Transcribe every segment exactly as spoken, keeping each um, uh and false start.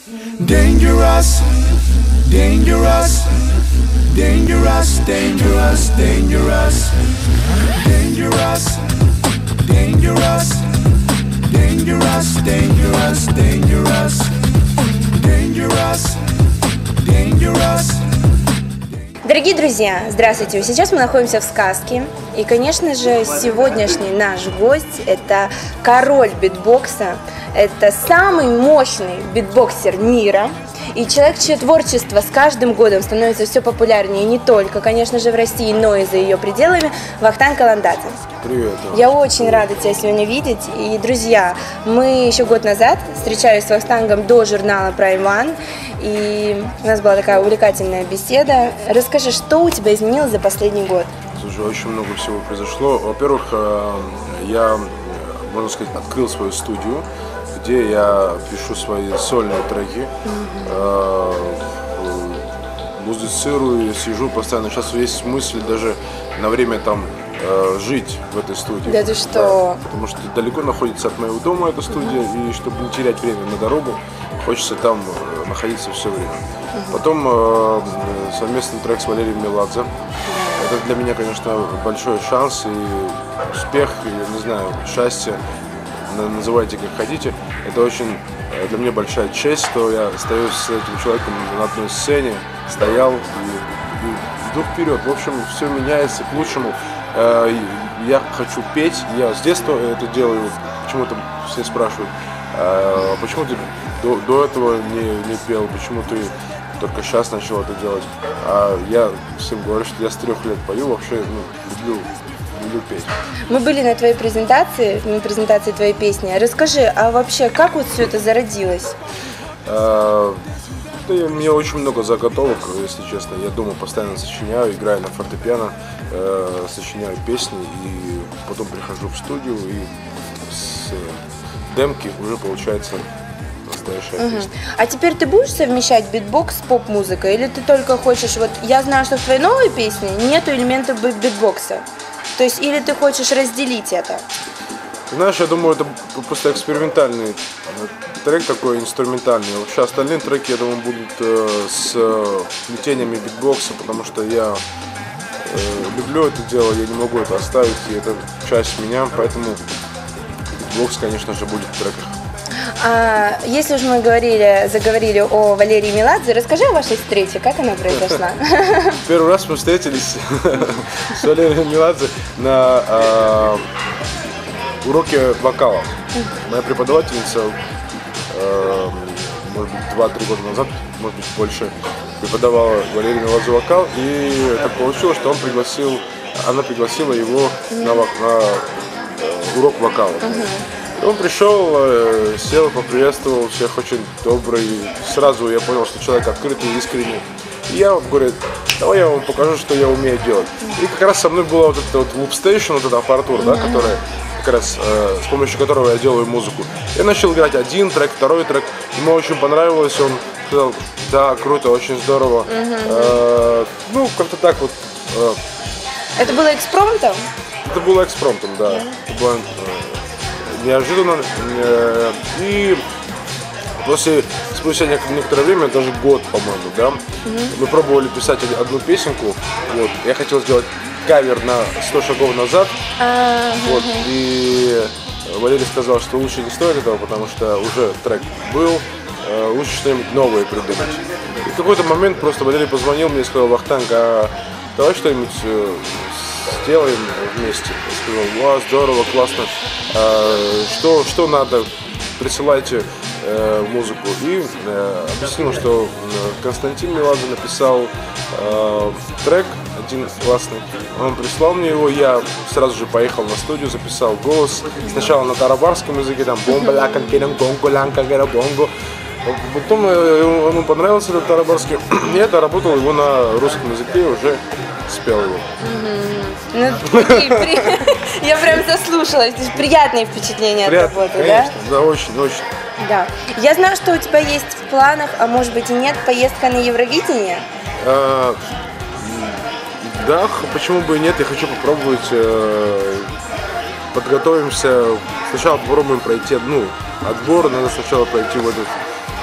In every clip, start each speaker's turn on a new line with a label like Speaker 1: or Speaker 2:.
Speaker 1: Dangerous, dangerous, dangerous, dangerous, dangerous, dangerous, dangerous, dangerous, dangerous, dangerous, dangerous, dangerous.
Speaker 2: Дорогие друзья, здравствуйте! Сейчас мы находимся в сказке. И, конечно же, сегодняшний наш гость – это король битбокса, это самый мощный битбоксер мира. И человек, чье творчество с каждым годом становится все популярнее не только, конечно же, в России, но и за ее пределами. Вахтанг Каландадзе.
Speaker 3: Привет.
Speaker 2: Я очень рада тебя сегодня видеть. И, друзья, мы еще год назад встречались с Вахтангом до журнала Prime One. И у нас была такая увлекательная беседа. Расскажи, что у тебя изменилось за последний год?
Speaker 3: Слушай, очень много всего произошло. Во-первых, я, можно сказать, открыл свою студию, где я пишу свои сольные треки, mm-hmm. музицирую, сижу постоянно. Сейчас есть мысль даже на время там жить в этой студии.
Speaker 2: Да ты что?
Speaker 3: Да, потому что далеко находится от моего дома эта студия, mm-hmm. и чтобы не терять время на дорогу, хочется там находиться все время. Mm-hmm. Потом э, совместный трек с Валерием Меладзе. Mm-hmm. Это для меня, конечно, большой шанс и успех, и, не знаю, счастье. Называйте как хотите. Это очень для меня большая честь, что я стою с этим человеком на одной сцене, стоял и, и иду вперед. В общем, все меняется к лучшему. Я хочу петь, я с детства это делаю. Почему-то все спрашивают, а почему ты до, до этого не, не пел, почему ты только сейчас начал это делать. А я всем говорю, что я с трех лет пою, вообще ну, люблю. Петь.
Speaker 2: Мы были на твоей презентации, на презентации твоей песни. Расскажи, а вообще, как вот все это зародилось?
Speaker 3: А, да, у меня очень много заготовок, если честно. Я дома постоянно сочиняю, играю на фортепиано, э, сочиняю песни, и потом прихожу в студию, и с демки уже получается настоящая
Speaker 2: угу.
Speaker 3: песня.
Speaker 2: А теперь ты будешь совмещать битбокс с поп-музыкой? Или ты только хочешь, вот я знаю, что в твоей новой песне нету элементов битбокса. То есть, или ты хочешь разделить это?
Speaker 3: Знаешь, я думаю, это просто экспериментальный трек такой, инструментальный. Вообще остальные треки, я думаю, будут э, с э, плетениями битбокса, потому что я э, люблю это дело, я не могу это оставить, и это часть меня, поэтому битбокс, конечно же, будет в треках.
Speaker 2: А если уж мы говорили, заговорили о Валерии Меладзе, расскажи о вашей встрече, как она произошла?
Speaker 3: Первый раз мы встретились с Валерией Меладзе на э, уроке вокала. Моя преподавательница, э, может быть, два-три года назад, может быть, больше, преподавала Валерию Меладзе вокал, и так получилось, что он пригласил, она пригласила его на, на э, урок вокала. Он пришел, сел, поприветствовал всех, очень добрый. Сразу я понял, что человек открытый, искренний. И я говорю, давай я вам покажу, что я умею делать. И как раз со мной была вот эта вот лупстейшн, вот эта аппаратура, да, которая, как раз э, с помощью которого я делаю музыку. Я начал играть один трек, второй трек. Ему очень понравилось, он сказал, да, круто, очень здорово. Э, ну, как-то так вот. Э,
Speaker 2: Это было экспромтом?
Speaker 3: Это было экспромтом, да. Это было, э, неожиданно, и после, спустя некоторое время, даже год, по-моему, да, mm-hmm. мы пробовали писать одну песенку, вот, я хотел сделать кавер на сто шагов назад, uh-huh. вот, и Валерий сказал, что лучше не стоит этого, потому что уже трек был, лучше что-нибудь новое придумать. И в какой-то момент просто Валерий позвонил мне и сказал, Вахтанг, а давай что-нибудь сделаем вместе. Я сказал, вау, здорово, классно. А, что, что надо, присылайте э, музыку. И э, объяснил, что Константин Меладзе написал э, трек один классный. Он прислал мне его, я сразу же поехал на студию, записал голос. Сначала на тарабарском языке, там бомба-ляка, гонго-лянка, гара-бонго. Потом ему понравился этот тарабарский. Я доработал его на русском языке и уже спел его.
Speaker 2: Ну, при, при... Я прям заслушалась. Приятные впечатления от работы,
Speaker 3: конечно,
Speaker 2: да?
Speaker 3: Да, очень, очень.
Speaker 2: Да. Я знаю, что у тебя есть в планах, а может быть и нет, поездка на Евровидение?
Speaker 3: А, да, почему бы и нет, я хочу попробовать. Э, подготовимся. Сначала попробуем пройти, ну, отбор, надо сначала пройти в этот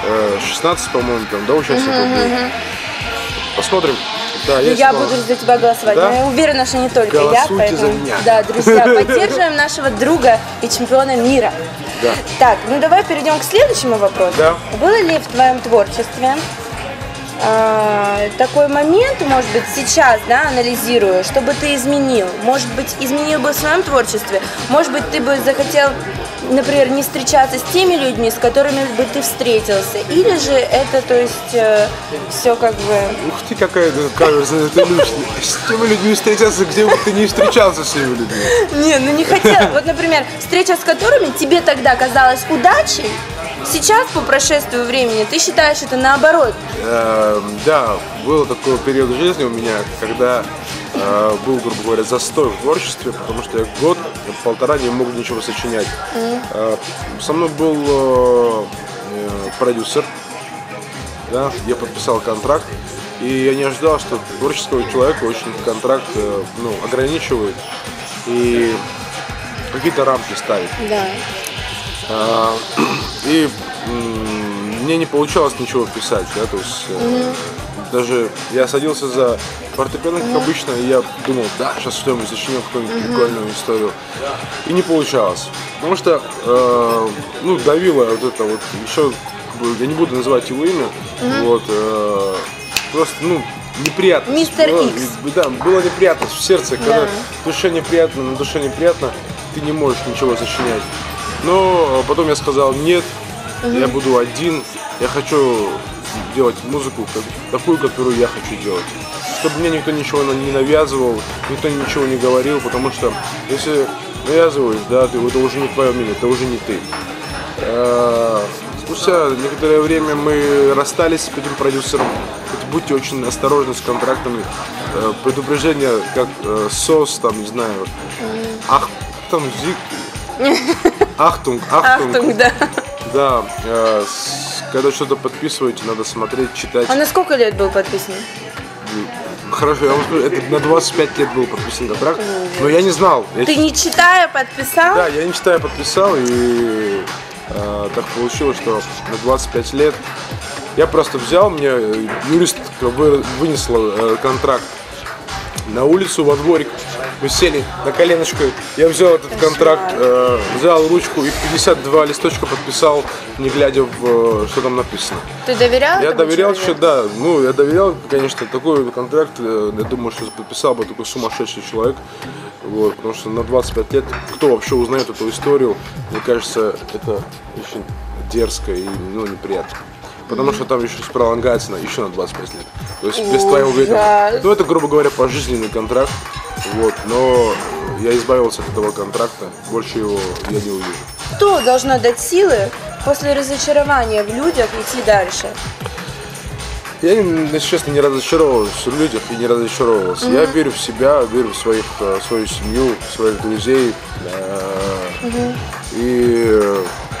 Speaker 3: шестнадцать, по-моему, там, да, участников uh-huh, будет. Uh-huh. Посмотрим. Да, я
Speaker 2: я буду за тебя голосовать. Да? Я уверена, что не только
Speaker 3: Голосуйте
Speaker 2: я. Поэтому,
Speaker 3: за меня.
Speaker 2: Да, друзья, поддерживаем нашего друга и чемпиона мира.
Speaker 3: Да.
Speaker 2: Так, ну давай перейдем к следующему вопросу.
Speaker 3: Да.
Speaker 2: Было ли в твоем творчестве э, такой момент, может быть, сейчас, да, анализируя, что бы ты изменил? Может быть, изменил бы в своем творчестве? Может быть, ты бы захотел, например, не встречаться с теми людьми, с которыми бы ты встретился? Или же это, то есть, э, все как бы...
Speaker 3: Ух ты, какая каверзная, ты любишь с теми людьми встречаться, где бы ты не встречался с теми людьми.
Speaker 2: Не, ну не хотел. Вот, например, встреча с которыми тебе тогда казалась удачей, сейчас, по прошествию времени, ты считаешь это наоборот?
Speaker 3: Э, да, был такой период в жизни у меня, когда э, был, грубо говоря, застой в творчестве, потому что я год, полтора не мог ничего сочинять. Mm. Э, со мной был э, продюсер, да, я подписал контракт, и я не ожидал, что творческого человека очень контракт э, ну, ограничивает и какие-то рамки ставит.
Speaker 2: Да.
Speaker 3: А, и м, мне не получалось ничего писать, да, то есть mm-hmm. даже я садился за фортепиано, как mm-hmm. обычно, и я думал, да, сейчас что-нибудь сочиню, какую-нибудь mm-hmm. прикольную историю, и не получалось, потому что, э, ну, давило вот это вот, еще, я не буду называть его имя, mm-hmm. вот, э, просто, ну, неприятно.
Speaker 2: Мистер
Speaker 3: было,
Speaker 2: Икс.
Speaker 3: Да, было неприятно в сердце, когда
Speaker 2: да.
Speaker 3: в душе неприятно, на душе неприятно, ты не можешь ничего сочинять. Но потом я сказал, нет, uh-huh. я буду один, я хочу делать музыку такую, которую я хочу делать. Чтобы мне никто ничего не навязывал, никто ничего не говорил, потому что если навязываешь, да, ты, это уже не твое мнение, это уже не ты. Спустя некоторое время мы расстались с этим продюсером. Будьте очень осторожны с контрактами. Предупреждение, как СОС, там, не знаю, ах, там, зик. Ахтунг, ахтунг.
Speaker 2: Ахтунг, да.
Speaker 3: Да, э, с, когда что-то подписываете, надо смотреть, читать.
Speaker 2: А на сколько лет был подписан?
Speaker 3: Хорошо, я вам скажу, это на двадцать пять лет был подписан контракт, но я не знал. Я
Speaker 2: Ты
Speaker 3: ч...
Speaker 2: не читая подписал?
Speaker 3: Да, я не читая подписал, и э, так получилось, что на двадцать пять лет я просто взял, мне юрист вынесла э, контракт на улицу, во дворик. Мы сели на коленочку, я взял этот контракт, э, взял ручку и пятьдесят два листочка подписал, не глядя в, что там написано.
Speaker 2: Ты доверял?
Speaker 3: Я доверял
Speaker 2: человеку?
Speaker 3: еще, да, ну я доверял, конечно, такой контракт, э, я думаю, что подписал бы такой сумасшедший человек, вот, потому что на двадцать пять лет, кто вообще узнает эту историю, мне кажется, это очень дерзко и, ну, неприятно. Потому mm-hmm. что там еще пролонгается на, еще на двадцать пять лет. То есть без твоего ведома. Ну это, грубо говоря, пожизненный контракт. Вот, но я избавился от этого контракта, больше его я не увижу.
Speaker 2: Что должно дать силы после разочарования в людях идти дальше?
Speaker 3: Я, если честно, не разочаровывался в людях и не разочаровывался. Mm-hmm. Я верю в себя, верю в своих, свою семью, в своих друзей. Mm-hmm. И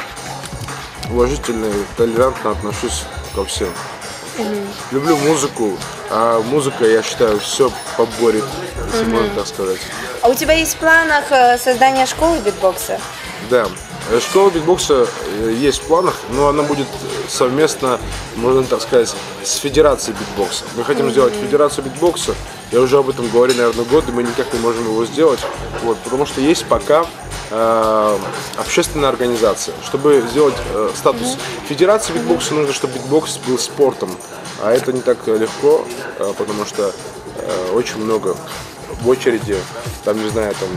Speaker 3: уважительно и толерантно отношусь ко всем. Mm-hmm. Люблю музыку, а музыка, я считаю, все поборет, если mm-hmm. можно так сказать.
Speaker 2: А у тебя есть в планах создание школы битбокса?
Speaker 3: Да, школа битбокса есть в планах, но она будет совместно, можно так сказать, с федерацией битбокса. Мы хотим mm-hmm. сделать федерацию битбокса, я уже об этом говорю, наверное, год, и мы никак не можем его сделать, вот, потому что есть пока э, общественная организация. Чтобы сделать э, статус mm-hmm. федерации битбокса, нужно, чтобы битбокс был спортом, а это не так легко, э, потому что э, очень много в очереди, там, не знаю, там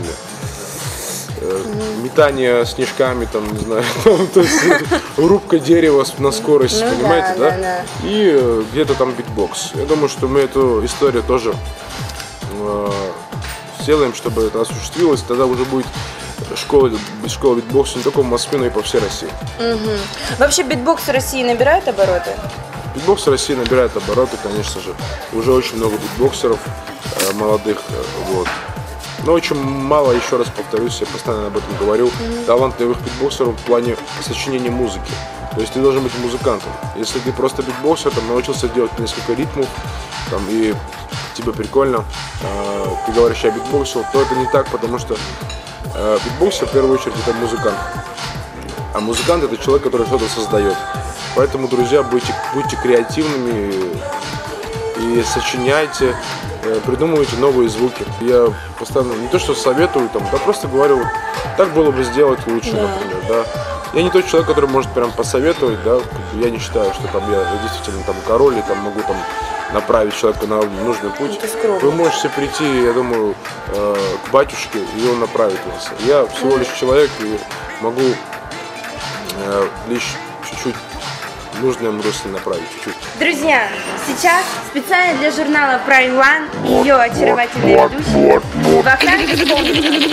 Speaker 3: Mm-hmm. метание снежками, там, не знаю, то есть рубка дерева на скорость, ну, понимаете, да?
Speaker 2: да? да, да.
Speaker 3: И э, где-то там битбокс. Я думаю, что мы эту историю тоже э, сделаем, чтобы это осуществилось, тогда уже будет школа, школа битбокса не только в Москве, но и по всей России.
Speaker 2: Угу. Вообще битбокс в России набирает обороты?
Speaker 3: Битбокс в России набирает обороты, конечно же. Уже очень много битбоксеров э, молодых, э, вот. Но очень мало, еще раз повторюсь, я постоянно об этом говорю, mm-hmm. талантливых битбоксеров в плане сочинения музыки. То есть ты должен быть музыкантом. Если ты просто битбоксер, там, научился делать несколько ритмов, там, и тебе прикольно, э, ты говоришь, я битбоксер, то это не так, потому что э, битбоксер в первую очередь это музыкант. А музыкант это человек, который что-то создает. Поэтому, друзья, будьте, будьте креативными и сочиняйте, придумывайте новые звуки. Я постоянно не то что советую, там, да просто говорю, вот, так было бы сделать лучше,
Speaker 2: да.
Speaker 3: например, да. Я не тот человек, который может прям посоветовать, да, я не считаю, что там я действительно там король и там могу там направить человека на нужный путь. Вы можете прийти, я думаю, к батюшке, и он направит вас. Я всего лишь человек и могу лишь чуть-чуть в нужном русле направить, чуть-чуть.
Speaker 2: Друзья, сейчас специально для журнала Prime One ее очаровательный ведущий Вахтанг.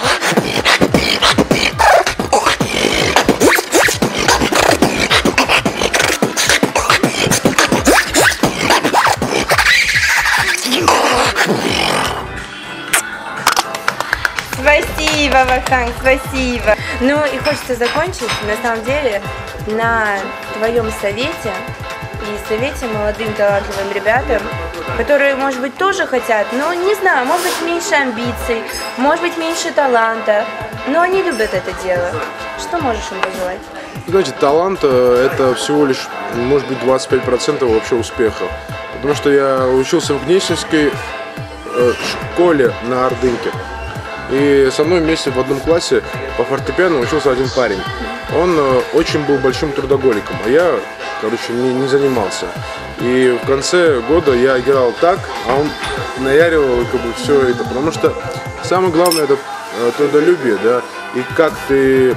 Speaker 2: Спасибо, Вахтанг, спасибо. Ну и хочется закончить, на самом деле, на твоем совете и совете молодым талантливым ребятам, которые, может быть, тоже хотят, но не знаю, может быть, меньше амбиций, может быть, меньше таланта, но они любят это дело. Что можешь им пожелать?
Speaker 3: Знаете, талант – это всего лишь, может быть, двадцать пять процентов вообще успеха. Потому что я учился в Гнесинской школе на Ордынке. И со мной вместе в одном классе по фортепиано учился один парень. Он э, очень был большим трудоголиком, а я, короче, не, не занимался. И в конце года я играл так, а он наяривал как бы все это. Потому что самое главное это э, трудолюбие, да, и как ты...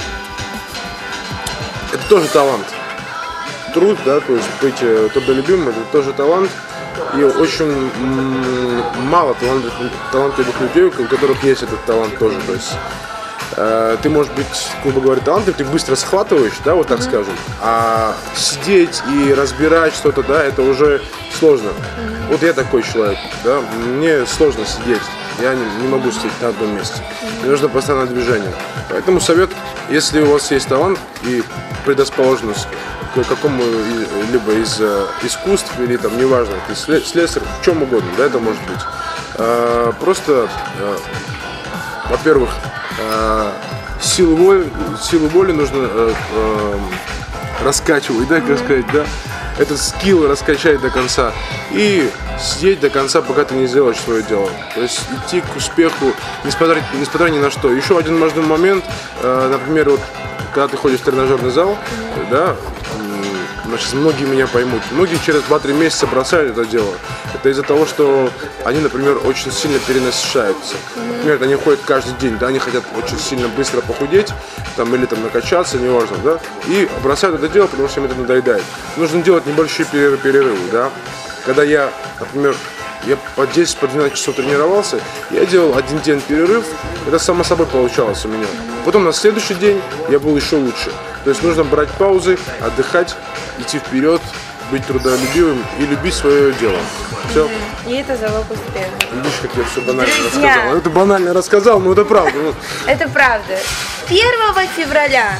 Speaker 3: Это тоже талант. Труд, да, то есть быть э, трудолюбимым, это тоже талант. И очень мало талантливых, талантливых людей, у которых есть этот талант тоже. То есть э, ты, может быть, грубо говоря, талантлив, ты быстро схватываешь, да, вот так mm-hmm. скажем. А сидеть и разбирать что-то, да, это уже сложно. Mm-hmm. Вот я такой человек, да, мне сложно сидеть. Я не, не могу сидеть на одном месте. Мне нужно постоянное движение. Поэтому совет, если у вас есть талант и предрасположенность к какому-либо из э, искусств, или там, неважно, ты слесарь, в чем угодно, да, это может быть. Э, просто, э, во-первых, э, силу воли, силу воли нужно э, э, раскачивать, да, как сказать, да, этот скилл раскачать до конца и сидеть до конца, пока ты не сделаешь свое дело. То есть идти к успеху, несмотря, несмотря ни на что. Еще один важный момент, э, например, вот, когда ты ходишь в тренажерный зал, да, значит, многие меня поймут. Многие через два-три месяца бросают это дело. Это из-за того, что они, например, очень сильно перенасыщаются. Например, они ходят каждый день, да, они хотят очень сильно быстро похудеть, там, или там накачаться, неважно, да, и бросают это дело, потому что им это надоедает. Нужно делать небольшие перерывы, да. Когда я, например, я по десять-двенадцать часов тренировался, я делал один день перерыв, это само собой получалось у меня. Потом на следующий день я был еще лучше. То есть нужно брать паузы, отдыхать, идти вперед, быть трудолюбивым и любить свое дело. Все.
Speaker 2: И это залог успеха.
Speaker 3: Видишь, как я все банально
Speaker 2: Друзья.
Speaker 3: рассказал. Это банально рассказал, но это правда.
Speaker 2: Это правда. первого февраля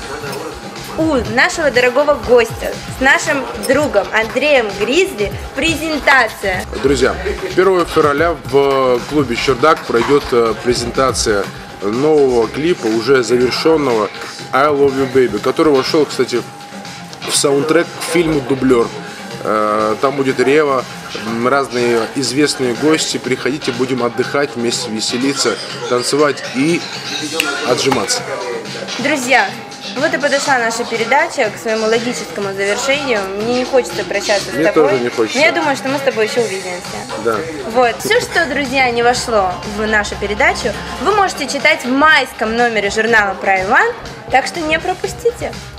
Speaker 2: у нашего дорогого гостя с нашим другом Андреем Гризли презентация.
Speaker 3: Друзья, первого февраля в клубе «Чердак» пройдет презентация нового клипа, уже завершенного «I Love You Baby», который вошел, кстати, в саундтрек к фильму «Дублер». Там будет Рева, разные известные гости. Приходите, будем отдыхать вместе, веселиться, танцевать и отжиматься.
Speaker 2: Друзья, вот и подошла наша передача к своему логическому завершению. Мне не хочется прощаться
Speaker 3: Мне
Speaker 2: с тобой.
Speaker 3: тоже не хочется.
Speaker 2: Но я думаю, что мы с тобой еще увидимся.
Speaker 3: Да.
Speaker 2: Вот. Все, что, друзья, не вошло в нашу передачу, вы можете читать в майском номере журнала Prime One, так что не пропустите.